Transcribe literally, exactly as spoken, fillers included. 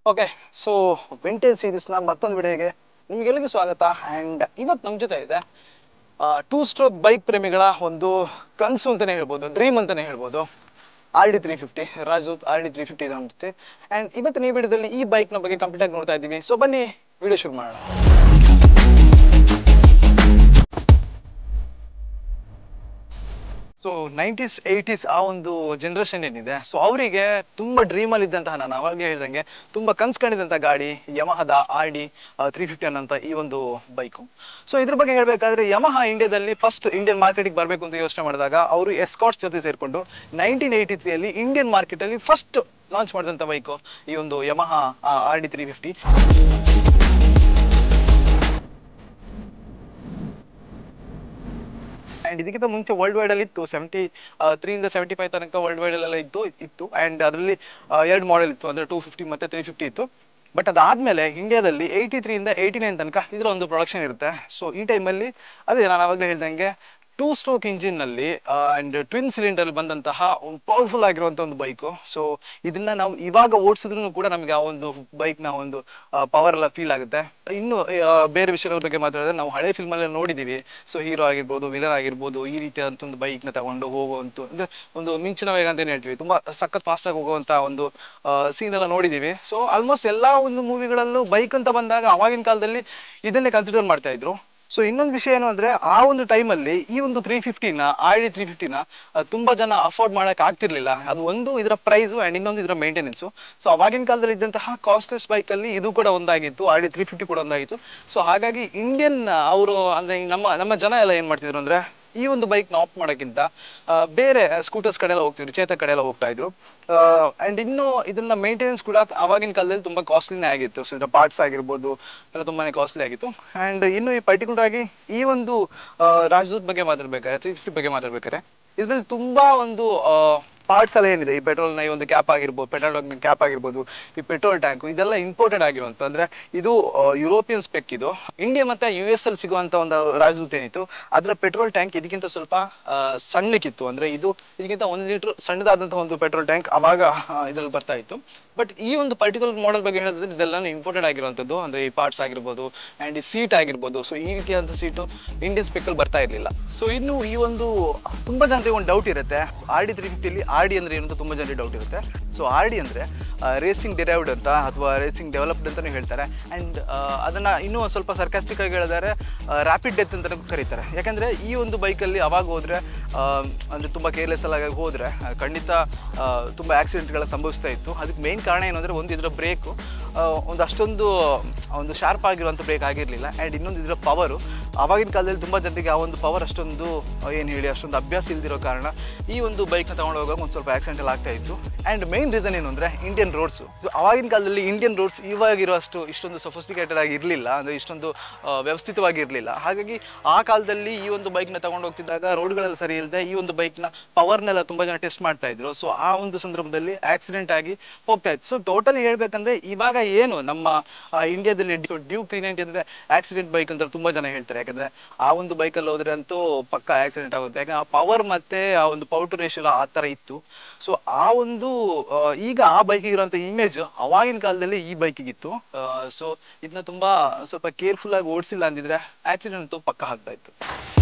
Okay so vintage ಸೀರೀಸ್ನ ಮತ್ತೊಂದು ವಿಡಿಯೋಗೆ ನಿಮಗೆಲ್ಲರಿಗೂ ಸ್ವಾಗತ. ಆ್ಯಂಡ್ ಇವತ್ತು ನಮ್ಮ ಜೊತೆ ಇದೆ ಟೂ ಸ್ಟ್ರೋಕ್ ಬೈಕ್ ಪ್ರೇಮಿಗಳ ಒಂದು ಕನಸು ಅಂತಲೇ ಹೇಳ್ಬೋದು, ಡ್ರೀಮ್ ಅಂತಲೇ ಹೇಳ್ಬೋದು, R D three fifty Rajdoot R D three fifty ಇದೆ ನಮ್ಮ ಜೊತೆ. ಆ್ಯಂಡ್ ಇವತ್ತಿನ ಈ ವಿಡಿಯೋದಲ್ಲಿ ಈ ಬೈಕ್ನ ಬಗ್ಗೆ ಕಂಪ್ಲೀಟಾಗಿ ನೋಡ್ತಾ ಇದ್ದೀವಿ. ಸೊ ಬನ್ನಿ ವಿಡಿಯೋ ಶುರು ಮಾಡೋಣ. ಸೊ ನೈಂಟೀಸ್ ಏಯ್ಟೀಸ್ ಆ ಒಂದು ಜನ್ರೇಷನ್ ಏನಿದೆ, ಸೊ ಅವರಿಗೆ ತುಂಬ ಡ್ರೀಮಲ್ಲಿ ಇದ್ದಂತಹ, ನಾನು ಅವಾಗಲೇ ಹೇಳ್ದಂಗೆ ತುಂಬ ಕನ್ಸ್ಕೊಂಡಿದ್ದಂಥ ಗಾಡಿ ಯಮಹದ ಆರ್ ಡಿ ತ್ರೀ ಫಿಫ್ಟಿ ಅನ್ನೋಂಥ ಈ ಒಂದು ಬೈಕು. ಸೊ ಇದ್ರ ಬಗ್ಗೆ ಹೇಳಬೇಕಾದ್ರೆ ಯಮಹ ಇಂಡಿಯಾದಲ್ಲಿ ಫಸ್ಟ್ ಇಂಡಿಯನ್ ಮಾರ್ಕೆಟಿಗೆ ಬರಬೇಕು ಅಂತ ಯೋಚನೆ ಮಾಡಿದಾಗ ಅವರು ಎಸ್ಕಾಟ್ಸ್ ಜೊತೆ ಸೇರಿಕೊಂಡು ನೈನ್ಟೀನ್ ಏಯ್ಟಿ ತ್ರೀಯಲ್ಲಿ ಇಂಡಿಯನ್ ಮಾರ್ಕೆಟಲ್ಲಿ ಫಸ್ಟ್ ಲಾಂಚ್ ಮಾಡಿದಂಥ ಬೈಕು ಈ ಒಂದು Yamaha R D three fifty. And ಇದಕ್ಕಿಂತ ಮುಂಚೆ ವರ್ಲ್ಡ್ ವೈಡ್ ಅಲ್ಲಿ ಇತ್ತು, ಸೆವೆಂಟಿ ತ್ರೀಯಿಂದ ಸೆವೆಂಟಿ ಫೈವ್ ತನಕ ವರ್ಲ್ಡ್ ವೈಡ್ ಎಲ್ಲ ಇತ್ತು ಇತ್ತು ಆ್ಯಂಡ್ ಅದರಲ್ಲಿ ಎರಡು ಮಾಡೆಲ್ ಇತ್ತು, ಅಂದರೆ ಟೂ ಫಿಫ್ಟಿ ಮತ್ತು ತ್ರೀ ಫಿಫ್ಟಿ ಇತ್ತು. ಬಟ್ ಅದಾದಮೇಲೆ ಇಂಡಿಯಾದಲ್ಲಿ ಏಯ್ಟಿ ತ್ರೀಯಿಂದ ಏಯ್ಟಿ ನೈನ್ ತನಕ ಇದರ ಒಂದು ಪ್ರೊಡಕ್ಷನ್ ಇರುತ್ತೆ. ಸೊ ಈ ಟೈಮಲ್ಲಿ ಅದೇ ನಾನು ಆವಾಗಲೇ ಹೇಳ್ದಂಗೆ ಟೂ ಸ್ಟ್ರೋಕ್ ಇಂಜಿನ್ನಲ್ಲಿ ಆ್ಯಂಡ್ ಟ್ವಿನ್ ಸಿಲಿಂಡರ್ ಬಂದಂತಹ ಒಂದು ಪವರ್ಫುಲ್ ಆಗಿರುವಂಥ ಒಂದು ಬೈಕು. ಸೊ ಇದನ್ನ ನಾವು ಇವಾಗ ಓಡಿಸಿದ್ರು ಕೂಡ ನಮಗೆ ಆ ಒಂದು ಬೈಕ್ನ ಒಂದು ಪವರ್ ಎಲ್ಲ ಫೀಲ್ ಆಗುತ್ತೆ. ಇನ್ನು ಬೇರೆ ವಿಷಯಗಳ ಬಗ್ಗೆ ಮಾತಾಡಿದ್ರೆ ನಾವು ಹಳೆ ಫಿಲ್ಮಲ್ಲಿ ನೋಡಿದ್ದೀವಿ. ಸೊ ಹೀರೋ ಆಗಿರ್ಬೋದು, ವಿಲನ್ ಆಗಿರ್ಬೋದು, ಈ ರೀತಿಯಾದಂಥ ಒಂದು ಬೈಕ್ನ ತಗೊಂಡು ಹೋಗುವಂಥ ಅಂದರೆ ಒಂದು ಮಿಂಚಿನ ವೇಗ ಅಂತಲೇ ಹೇಳ್ತೀವಿ, ತುಂಬ ಸಖತ್ ಫಾಸ್ಟಾಗಿ ಹೋಗುವಂಥ ಒಂದು ಸೀನ್ ಎಲ್ಲ ನೋಡಿದ್ದೀವಿ. ಸೊ ಆಲ್ಮೋಸ್ಟ್ ಎಲ್ಲ ಒಂದು ಮೂವಿಗಳಲ್ಲೂ ಬೈಕ್ ಅಂತ ಬಂದಾಗ ಅವಾಗಿನ ಕಾಲದಲ್ಲಿ ಇದನ್ನೇ ಕನ್ಸಿಡರ್ ಮಾಡ್ತಾ ಇದ್ರು. ಸೊ ಇನ್ನೊಂದು ವಿಷಯ ಏನು ಅಂದರೆ, ಆ ಒಂದು ಟೈಮಲ್ಲಿ ಈ ಒಂದು ತ್ರೀ ಫಿಫ್ಟಿನ ಆರ್ ಡಿ ತ್ರೀ ಫಿಫ್ಟಿನ ತುಂಬ ಜನ ಅಫೋರ್ಡ್ ಮಾಡೋಕೆ ಆಗ್ತಿರ್ಲಿಲ್ಲ. ಅದು ಒಂದು ಇದರ ಪ್ರೈಸು ಆ್ಯಂಡ್ ಇನ್ನೊಂದು ಇದರ ಮೇಂಟೆನೆನ್ಸು. ಸೊ ಅವಾಗಿನ ಕಾಲದಲ್ಲಿ ಇದ್ದಂತಹ ಕಾಸ್ಟ್ಲೆಸ್ ಬೈಕಲ್ಲಿ ಇದು ಕೂಡ ಒಂದಾಗಿತ್ತು, ಆರ್ ಡಿ ತ್ರೀ ಫಿಫ್ಟಿ ಕೂಡ ಒಂದಾಗಿತ್ತು. ಸೊ ಹಾಗಾಗಿ ಇಂಡಿಯನ್ ಅವರು ಅಂದರೆ ನಮ್ಮ ನಮ್ಮ ಜನ ಎಲ್ಲ ಏನು ಮಾಡ್ತಿದ್ರು ಅಂದರೆ, ಈ ಒಂದು ಬೈಕ್ನ ಆಪ್ಟ್ ಮಾಡೋಕ್ಕಿಂತ ಬೇರೆ ಸ್ಕೂಟರ್ಸ್ ಕಡೆ ಎಲ್ಲ ಹೋಗ್ತಿದ್ರು, ಚೇತಕ್ ಕಡೆ ಎಲ್ಲ ಹೋಗ್ತಾ ಇದ್ರು. ಆ್ಯಂಡ್ ಇನ್ನು ಇದನ್ನ ಮೇಂಟೆನೆನ್ಸ್ ಕೂಡ ಆವಾಗಿನ ಕಾಲದಲ್ಲಿ ತುಂಬ ಕಾಸ್ಟ್ಲಿನೇ ಆಗಿತ್ತು. ಸೊ ಇದರ ಪಾರ್ಟ್ಸ್ ಆಗಿರ್ಬೋದು ಎಲ್ಲ ತುಂಬಾ ಕಾಸ್ಟ್ಲಿ ಆಗಿತ್ತು. ಆ್ಯಂಡ್ ಇನ್ನು ಈ ಪರ್ಟಿಕ್ಯುಲರ್ ಆಗಿ ಈ ಒಂದು ರಾಜದೂತ್ ಬಗ್ಗೆ ಮಾತಾಡ್ಬೇಕಾದ್ರೆ, ತ್ರೀ ಫಿಫ್ಟಿ ಬಗ್ಗೆ ಮಾತಾಡ್ಬೇಕಾದ್ರೆ, ಇದರಲ್ಲಿ ತುಂಬ ಒಂದು ಪಾರ್ಟ್ಸ್ ಎಲ್ಲ ಏನಿದೆ, ಈ ಪೆಟ್ರೋಲ್ನ ಈ ಒಂದು ಕ್ಯಾಪ್ ಆಗಿರ್ಬೋದು, ಪೆಟ್ರೋಲ್ ಕ್ಯಾಪ್ ಆಗಿರ್ಬೋದು, ಈ ಪೆಟ್ರೋಲ್ ಟ್ಯಾಂಕು, ಇದೆಲ್ಲ ಇಂಪೋರ್ಟೆಡ್ ಆಗಿರುವಂಥ, ಅಂದರೆ ಇದು ಯುರೋಪಿಯನ್ ಸ್ಪೆಕ್. ಇದು ಇಂಡಿಯಾ ಮತ್ತು ಯು ಎಸ್ ಅಲ್ಲಿ ಸಿಗುವಂಥ ಒಂದು ರಾಜದೂತ್ ಏನಿತ್ತು ಅದರ ಪೆಟ್ರೋಲ್ ಟ್ಯಾಂಕ್ ಇದಕ್ಕಿಂತ ಸ್ವಲ್ಪ ಸಣ್ಣಕ್ಕಿತ್ತು. ಅಂದರೆ ಇದು ಇದಕ್ಕಿಂತ ಒಂದು ಲೀಟ್ರ್ ಸಣ್ಣದಾದಂಥ ಒಂದು ಪೆಟ್ರೋಲ್ ಟ್ಯಾಂಕ್ ಅವಾಗ ಇದರಲ್ಲಿ ಬರ್ತಾ ಇತ್ತು. ಬಟ್ ಈ ಒಂದು ಪರ್ಟಿಕ್ಯುಲರ್ ಮಾಡೆಲ್ ಬಗ್ಗೆ ಹೇಳಿದ್ರೆ ಇದೆಲ್ಲ ಇಂಪೋರ್ಟೆಡ್ ಆಗಿರುವಂಥದ್ದು, ಅಂದರೆ ಈ ಪಾರ್ಟ್ಸ್ ಆಗಿರ್ಬೋದು ಆ್ಯಂಡ್ ಈ ಸೀಟ್ ಆಗಿರ್ಬೋದು. ಸೊ ಈ ರೀತಿಯಾದಂಥ ಸೀಟು ಇಂಡಿಯನ್ ಸ್ಪೆಕ್ಕಲ್ಲಿ ಬರ್ತಾ ಇರಲಿಲ್ಲ. ಸೊ ಇನ್ನು ಈ ಒಂದು ತುಂಬ ಜನರಿಗೆ ಒಂದು ಡೌಟ್ ಇರುತ್ತೆ, ಆರ್ ಡಿ ತ್ರೀ ಫಿಫ್ಟಿಲಿ ಆರ್ ಡಿ ಅಂದರೆ ಏನು ಅಂತ ತುಂಬ ಜನರಿಗೆ ಡೌಟ್ ಇರುತ್ತೆ. ಸೊ ಆರ್ ಡಿ ಅಂದರೆ ರೇಸಿಂಗ್ ಡಿರೈವ್ಡ್ ಅಂತ ಅಥವಾ ರೇಸಿಂಗ್ ಡೆವಲಪ್ಡ್ ಅಂತಲೂ ಹೇಳ್ತಾರೆ. ಆ್ಯಂಡ್ ಅದನ್ನು ಇನ್ನೂ ಸ್ವಲ್ಪ ಸರ್ಕಾಸ್ಟಿಕ್ ಆಗಿ ಹೇಳಿದರೆ ರ್ಯಾಪಿಡ್ ಡೆತ್ ಅಂತಲೂ ಕರೀತಾರೆ. ಯಾಕಂದರೆ ಈ ಒಂದು ಬೈಕಲ್ಲಿ ಅವಾಗ ಹೋದರೆ ಅಂದರೆ ತುಂಬ ಕೇರ್ಲೆಸ್ ಎಲ್ಲ ಹೋದರೆ ಖಂಡಿತ ತುಂಬ ಆಕ್ಸಿಡೆಂಟ್ಗಳ ಸಂಭವಿಸ್ತಾ ಇತ್ತು. ಅದಕ್ಕೆ ಮೇನ್ ಕಾರಣ ಏನು ಅಂದರೆ, ಒಂದು ಇದರ ಬ್ರೇಕು ಒಂದು ಅಷ್ಟೊಂದು ಒಂದು ಶಾರ್ಪ್ ಆಗಿರುವಂಥ ಬ್ರೇಕ್ ಆಗಿರಲಿಲ್ಲ. ಆ್ಯಂಡ್ ಇನ್ನೊಂದು ಇದರ ಪವರು, ಆವಾಗಿನ ಕಾಲದಲ್ಲಿ ತುಂಬ ಜನರಿಗೆ ಆ ಒಂದು ಪವರ್ ಅಷ್ಟೊಂದು ಏನು ಹೇಳಿ ಅಷ್ಟೊಂದು ಅಭ್ಯಾಸ ಇಲ್ದಿರೋ ಕಾರಣ ಈ ಒಂದು ಬೈಕ್ನ ತೊಗೊಂಡು ಹೋಗುವಾಗ ಒಂದು ಸ್ವಲ್ಪ ಆಕ್ಸಿಡೆಂಟ್ ಎಲ್ಲ ಆಗ್ತಾ ಇತ್ತು. ಆ್ಯಂಡ್ ಮೇನ್ ರೀಸನ್ ಏನು ಅಂದರೆ ಇಂಡಿಯನ್ ರೋಡ್ಸು. ಆವಾಗಿನ ಕಾಲದಲ್ಲಿ ಇಂಡಿಯನ್ ರೋಡ್ಸ್ ಇವಾಗಿರುವಷ್ಟು ಇಷ್ಟೊಂದು ಸೊಫಿಸ್ಟಿಕೇಟೆಡ್ ಆಗಿ ಇರಲಿಲ್ಲ, ಅಂದರೆ ಇಷ್ಟೊಂದು ವ್ಯವಸ್ಥಿತವಾಗಿ ಇರಲಿಲ್ಲ. ಹಾಗಾಗಿ ಆ ಕಾಲದಲ್ಲಿ ಈ ಒಂದು ಬೈಕ್ನ ತೊಗೊಂಡು ಹೋಗ್ತಿದ್ದಾಗ ರೋಡ್ಗಳೆಲ್ಲ ಸರಿ ಇಲ್ಲದೆ ಈ ಒಂದು ಬೈಕ್ನ ಪವರ್ನೆಲ್ಲ ತುಂಬ ಜನ ಟೆಸ್ಟ್ ಮಾಡ್ತಾ ಇದ್ರು. ಸೊ ಆ ಒಂದು ಸಂದರ್ಭದಲ್ಲಿ ಆಕ್ಸಿಡೆಂಟ್ ಆಗಿ ಹೋಗ್ತಾ ಇತ್ತು. ಸೊ ಟೋಟಲಿ ಹೇಳ್ಬೇಕಂದ್ರೆ ಇವಾಗ ಏನು ನಮ್ಮ ಇಂಡಿಯಾದಲ್ಲಿ ಡ್ಯೂಕ್ ತ್ರೀ ನೈಂಟಿ ಅಂದರೆ ಆಕ್ಸಿಡೆಂಟ್ ಬೈಕ್ ಅಂತ ತುಂಬ ಜನ ಹೇಳ್ತಾರೆ. ಯಾಕಂದರೆ ಆ ಒಂದು ಬೈಕಲ್ಲಿ ಹೋದ್ರೆ ಅಂತೂ ಪಕ್ಕ ಆಕ್ಸಿಡೆಂಟ್ ಆಗುತ್ತೆ. ಯಾಕಂದ್ರೆ ಆ ಪವರ್ ಮತ್ತು ಆ ಒಂದು ಪವರ್ ಟು ರೇಷಿಯೋ ಆ ಥರ ಇತ್ತು. ಸೊ ಆ ಒಂದು ಈಗ ಆ ಬೈಕಿಗೆ ಇರುವಂಥ ಇಮೇಜ್ ಅವಾಗಿನ ಕಾಲದಲ್ಲಿ ಈ ಬೈಕಿಗಿತ್ತು. ಸೊ ಇದನ್ನ ತುಂಬ ಸ್ವಲ್ಪ ಕೇರ್ಫುಲ್ ಆಗಿ ಓಡಿಸಿಲ್ಲ ಅಂದಿದ್ರೆ ಆಕ್ಸಿಡೆಂಟ್ ಅಂತೂ ಪಕ್ಕ ಆಗ್ತಾ ಇತ್ತು.